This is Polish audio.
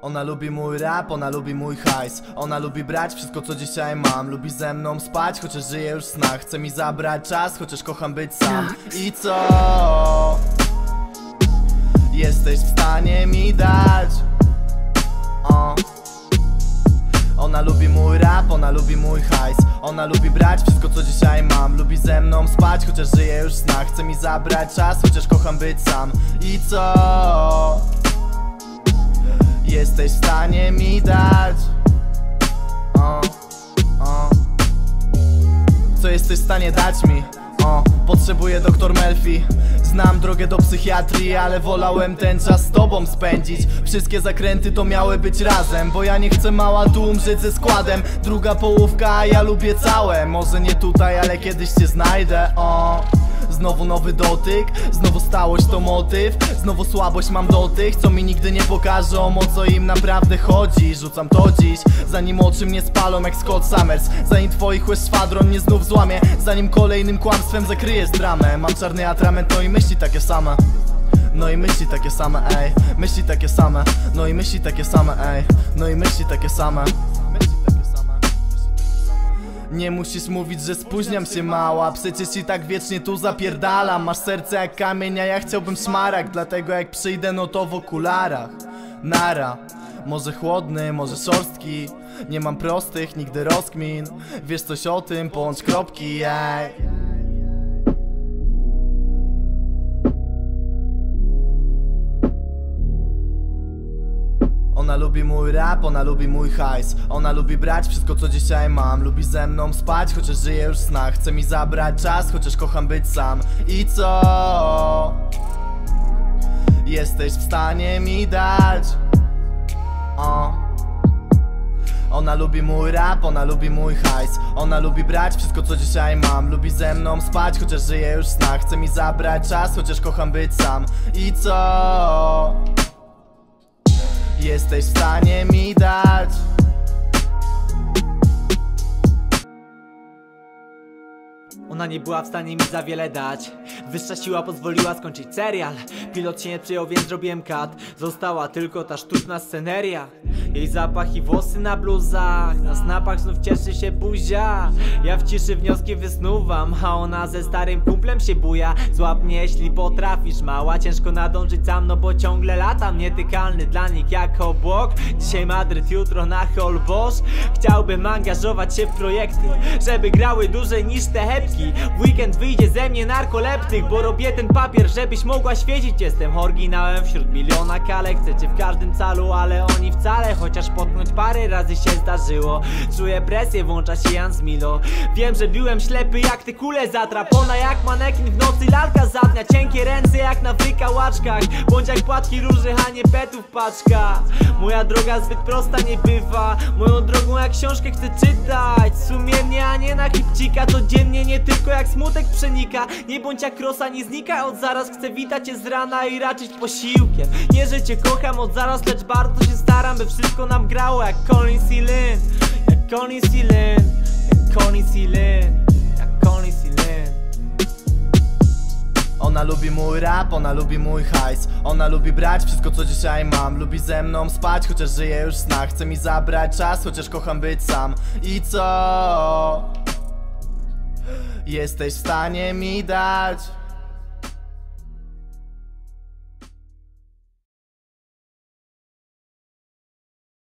Ona lubi mój rap, ona lubi mój hajs. Ona lubi brać wszystko co dzisiaj mam. Lubi ze mną spać, chociaż żyję już w snach. Chce mi zabrać czas, chociaż kocham być sam. I co? Jesteś w stanie mi dać? Ona lubi mój rap, ona lubi mój hajs. Ona lubi brać wszystko co dzisiaj mam. Lubi ze mną spać, chociaż żyję już w snach. Chce mi zabrać czas, chociaż kocham być sam. I co? Jesteś w stanie mi dać? Co jesteś w stanie dać mi? Potrzebuję doktor Melfi. Znam drogę do psychiatrii, ale wolałem ten czas z tobą spędzić. Wszystkie zakręty to miały być razem, bo ja nie chcę mała tu umrzeć ze składem. Druga połówka, a ja lubię całe. Może nie tutaj, ale kiedyś cię znajdę. Znowu nowy dotyk, znowu stałość to motyw. Znowu słabość mam do tych, co mi nigdy nie pokażą, o co im naprawdę chodzi. Rzucam to dziś, zanim oczy mnie spalą jak Scott Summers. Zanim twoich łez szwadron mnie znów złamie. Zanim kolejnym kłamstwem zakryjesz dramę. Mam czarny atrament, no i myśli takie same. No i myśli takie same, ej. Myśli takie same, no i myśli takie same, ej. No i myśli takie same. Nie musisz mówić, że spóźniam się mała. Przecież i tak wiecznie tu zapierdalam. Masz serce jak kamień, a ja chciałbym szmaragd. Dlatego jak przyjdę, no to w okularach. Nara. Może chłodny, może szorstki. Nie mam prostych, nigdy rozkmin. Wiesz coś o tym, połącz kropki, ej. Ona lubi mój rap, ona lubi mój hajs. Ona lubi brać wszystko co dzisiaj mam. Lubi ze mną spać, chociaż żyję już w snach. Chce mi zabrać czas, chociaż kocham być sam. I co? Jesteś w stanie mi dać? Ona lubi mój rap, ona lubi mój hajs. Ona lubi brać wszystko co dzisiaj mam. Lubi ze mną spać, chociaż żyję już w snach. Chce mi zabrać czas, chociaż kocham być sam. I co? Jesteś w stanie mi dać? Ona nie była w stanie mi za wiele dać. Wyższa siła pozwoliła skończyć serial. Pilot się nie przyjął, więc zrobiłem cut. Została tylko ta sztuczna sceneria. Jej zapach i włosy na bluzach. Na snapach znów cieszy się buzia. Ja w ciszy wnioski wysnuwam, a ona ze starym kumplem się buja. Złap mnie jeśli potrafisz, mała. Ciężko nadążyć za mną, bo ciągle latam. Nietykalny dla nich jak obłok. Dzisiaj Madryt, jutro na Holbosz. Chciałbym angażować się w projekty, żeby grały dłużej niż te hepki. W weekend wyjdzie ze mnie narkoleptyk, bo robię ten papier, żebyś mogła świecić. Jestem oryginałem wśród miliona kalek. Chcecie w każdym calu, ale oni wcale. Chociaż potknąć parę razy się zdarzyło. Czuję presję, włącza się Jan z Milo. Wiem, że byłem ślepy jak te kule zatrapona. Jak manekin w nocy lalka za dnia. Cienkie ręce jak na wykałaczkach. Bądź jak płatki róży, a nie petów paczka. Moja droga zbyt prosta nie bywa. Moją drogą jak książkę chcę czytać sumiennie, a nie na chipcika. Codziennie, nie tylko jak smutek przenika. Nie bądź jak rosa, nie znika od zaraz. Chcę witać cię z rana i raczyć posiłkiem. Nie, że cię kocham od zaraz, lecz bardzo się staram, by wszystko nam grało jak Collins i Lynn. Jak Collins i Lynn. Jak Collins i Lynn. Jak Collins i Lynn. Ona lubi mój rap, ona lubi mój hajs. Ona lubi brać wszystko co dzisiaj mam. Lubi ze mną spać, chociaż żyję już w snach. Chce mi zabrać czas, chociaż kocham być sam. I co? Jesteś w stanie mi dać?